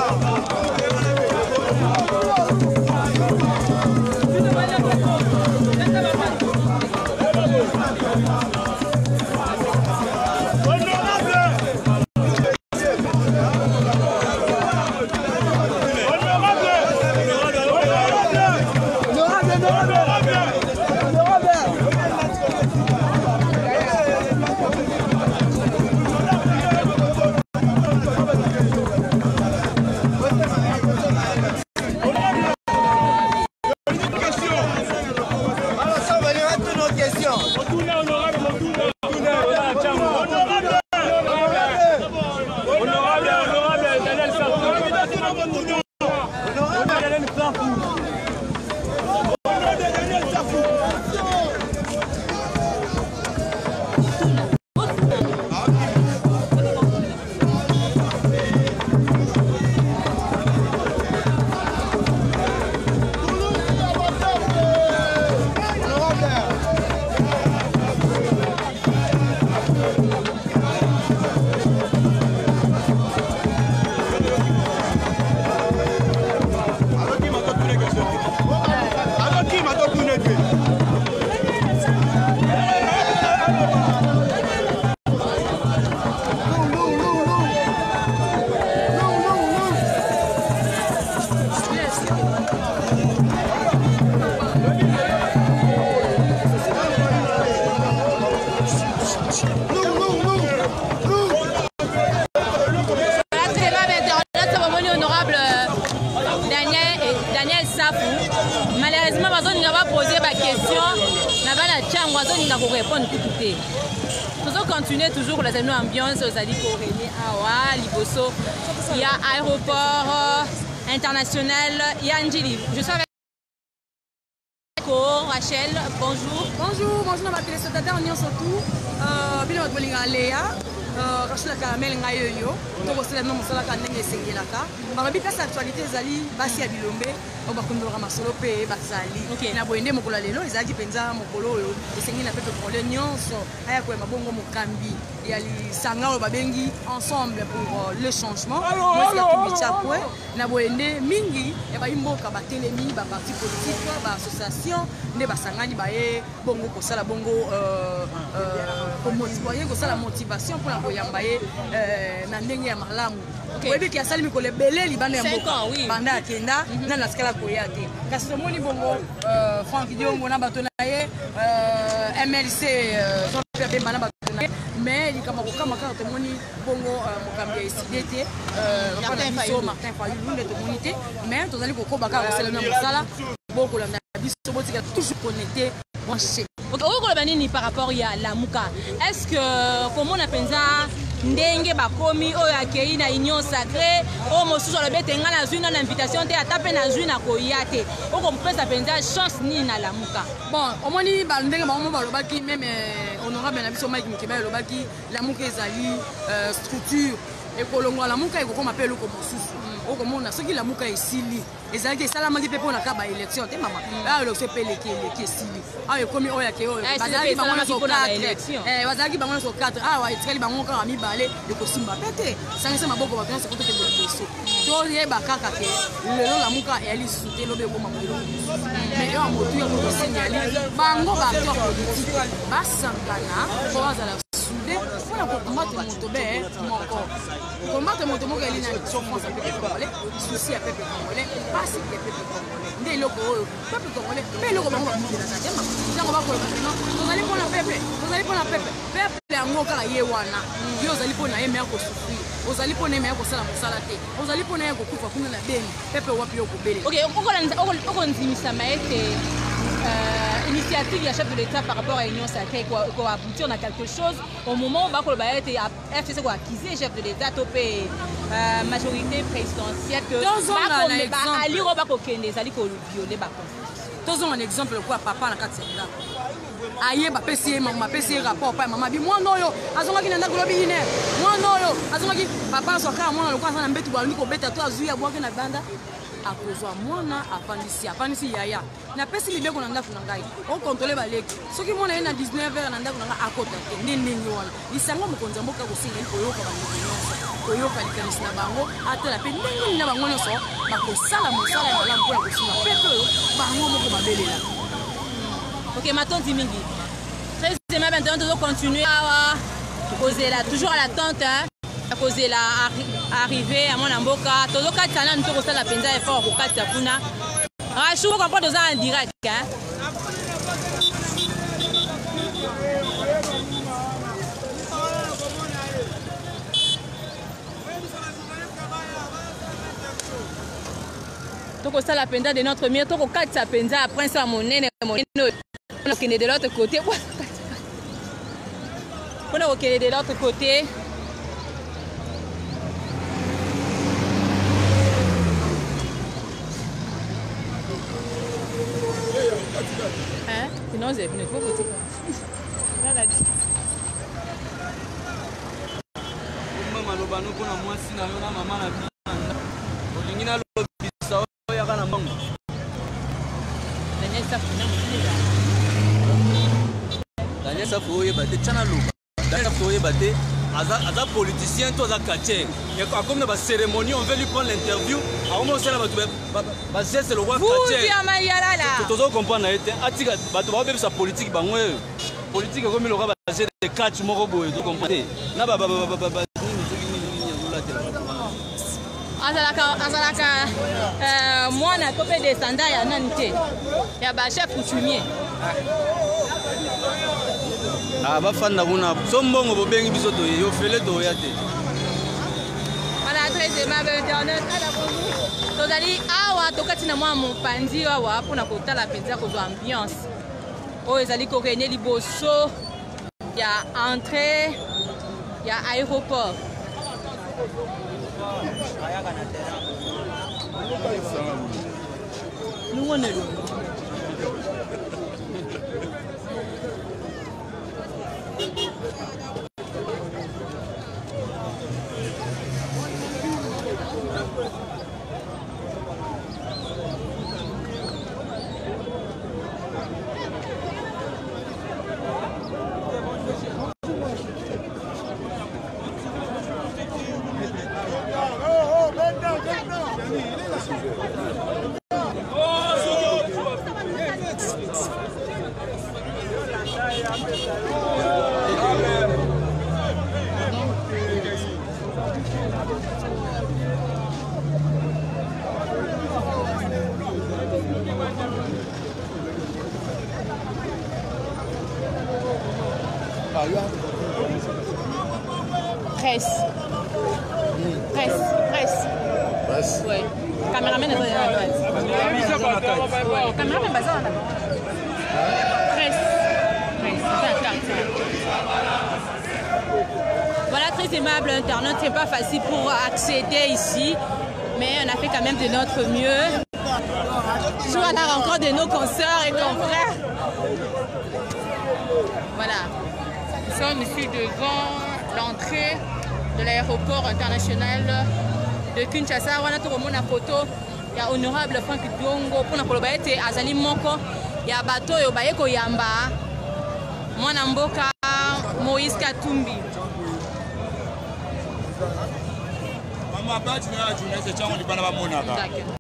Malheureusement, on va poser ma question. Nous allons continuer toujours les ambiances aux Ali Koréné, Awa, Liboso. Il y a aéroport international, il y a Angeli. Je suis avec Rachel, bonjour. Bonjour, bonjour à téléspectateurs, on y est surtout. Bien votre bolinga Léa. Rachel Caramel Ngayoyo, donc c'est le nom de la canne Sengelaka. Marabi place actualité Zali, Basi Abilombe, on va conduire à Masolo P, Basali. Na boende mokola lelo, Izaki penza mokolo yo, Sengina pepe pour les nyonso, aya ko mabongo mokambi, et ali sanga babengi ensemble pour le changement. Moi c'est Tumichapwe, na boende mingi, et ba imboka ba telemi, ba parti politique, ba association, ne basangani ba e bongo ko sala bongo pour motiver ko sala motivation pour la yambaye na ndenge ya malamu oyebi ki asali mikolo ebele libanda ya mboka banda akenda na nasikala koya te kasi tomoni bongo Franck Diongo na bato na ye MLC Jean-Pierre Bemba na bato na ye mais likama kokama kaka tomoni bongo mokambi ya eside te Martin Fayulu nde tomoni te mais tozali kokoba kaka kosala na mosala bokolanda biso botika toujours connecté branché. Ok, par rapport à la Mouka, est-ce que comment on appelle ça ndenge bakomi oyo akei na union sacrée o mosusu alobe tenga na zui na invitation te atape na zui na koya te oko mpesa penza chance ni na la Mouka. Bon, omoni ba ndenge ba mo balobaki même honorable na biso Mike Mikeba alobaki la Mouka ezali structure et kolongwa la Mouka eko koma pelo ko mosusu. Oko mona soki la Mouka esili ezalaki esalamaki mpe mpona kaba élection te mama ayo eloko epeleki esili ayo ekomi oyo yake oyo bazalaki bango nyonso 4 bazalaki bango nyonso 4 awa etikali bango kaka mibale ekosimba mpe te sangisa maboko bato nyonso kotokende liboso toyeba kaka ke lelo la Mouka eyali lisusu te lobe ekoma molelo mais yo motu ya kokosenga yali bango baacteur politique basangana po bazala soudé mpona kokombattre moto be moko kokombattre moto moko yali na souffrance ya peuple congolais souci ya peuple congolais pasi ya peuple congolais nde eloko oyo peuple congolais mpe eloko bango bakotelaka te mama ntango bakoloba no tozali mpona pepe tozali mpona pepe pepe yango kaka ye wana yo ozali mpona ye meya kosouffrir ozali mpona ye meya kosala mosala te ozali mpona ye kokufa kuna na beni pepe wapi yo kobele okondimisama ete initiative du chef de l'État par rapport à l'Union sacrée qu'on a abouti on a quelque chose au moment où Bakolo Baye était FCC quoi accusé chef de l'État topé majorité présidentielle que Ali Robako Kende Zali ko violer ba constitution. Un exemple quoi papa na kati ya aye ba pesi mama pesi rapport pa mama bi mwana oyo azonga ki na ndako lobi ine mwana oyo azonga ki papa soka mwana lokwa sana mbetu ba ndiko beta to azuya bwake na banda akozwa mwana afandisi yaya na pesi libeko na ndako na ngai o contrôler baleki soki mwana ye na 19h na ndako na ngai akota te ndenge wana lisango mokonza mboka kosinga liko yoka ba ndeko koyoka likanisi na bango atala mpe ndenge na bango nyonso bakosala mosala ya malamu mpona kosunga pepe oyo bango moko babelela. Ok, matondi mingi. Très aimable, maintenant nous allons continuer à causer là, toujours à l'attente, à causer là, arriver à mon amboka. Tout le cas, ça n'a pas de la peine d'effort pour quatre sapuna. Rachou, on comprend deux ans en direct, hein. Toko ça la penda de notre mieux, toko quatre sa penda après ça mon nene on est de l'autre côté. On est ok de l'autre côté. Hein? Sinon j'ai venu trop petit. Là là dit. Maman lobano pona mwasi na yo na mama na bina. Olingi na lobisa oya kana mbango. Daniel Safoye bate tchana loba. Daniel Safoye bate aza politicien to aza quartier. Et comme dans la cérémonie on veut lui prendre l'interview. A moment ça ba geste le roi quartier. Vous amayala là. Tout ça comprendre na été atika bato ba sa politique bango. Politique comme le roi ba geste de catch moko boye to comprendre. Na ba azalaka mwana to pe descendant ya nani te ya ba chef coutumier. Ah ba fanda kuna sombongo bobengi biso to yo fele to ya te. Voilà, très aimable internet. Tozali awa tokati na mwa mopanzi awa pona kotala penza kozwa ambiance. Oyo ezali kokene liboso ya entrée ya aéroport. Nous on est là. Presse. Oui. Caméraman est dans la presse. Caméraman est basé dans la presse. Voilà, très aimable internaute, c'est pas facile pour accéder ici, mais on a fait quand même de notre mieux. Toujours à la rencontre de nos consoeurs et confrères. Voilà. Nous sommes ici devant l'entrée de l'aéroport international de Kinshasa. On a tout le photo. Il y a honorable Franck Diongo pour nous ete azali moko ya bato yo baye ko yamba mwana mboka Moïse Katumbi. Mama bati na journée c'est chango libana ba monaka.